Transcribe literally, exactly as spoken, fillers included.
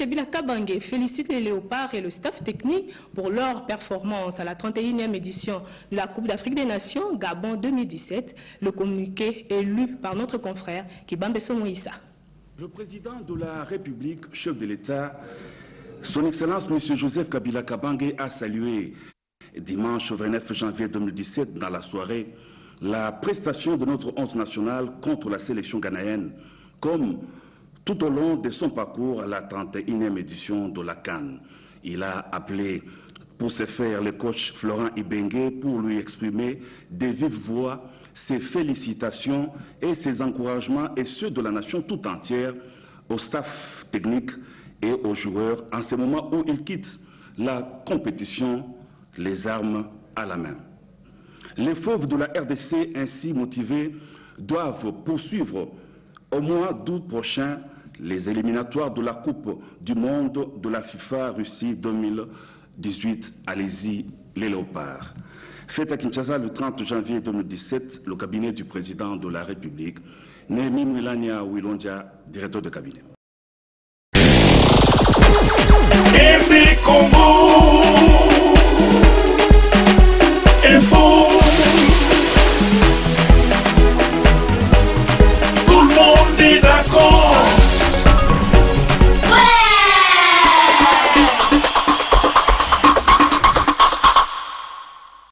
Kabila Kabange félicite les Léopards et le staff technique pour leur performance à la trente et unième édition de la Coupe d'Afrique des Nations Gabon deux mille dix-sept. Le communiqué est lu par notre confrère Kibambe Somoïsa. Le président de la République, chef de l'État, son Excellence M. Joseph Kabila Kabange a salué dimanche vingt-neuf janvier deux mille dix-sept dans la soirée la prestation de notre onze nationale contre la sélection ghanéenne, comme tout au long de son parcours à la trente et unième édition de la CAN. Il a appelé pour ce faire le coach Florent Ibenge pour lui exprimer de vive voix ses félicitations et ses encouragements et ceux de la nation tout entière au staff technique et aux joueurs en ce moment où ils quittent la compétition les armes à la main. Les fauves de la R D C ainsi motivés doivent poursuivre au mois d'août prochain les éliminatoires de la Coupe du Monde de la FIFA Russie deux mille dix-huit. Allez-y, les Léopards. Fête à Kinshasa le trente janvier deux mille dix-sept, le cabinet du président de la République, Némi Mwilania Wilondia, directeur de cabinet. Congo.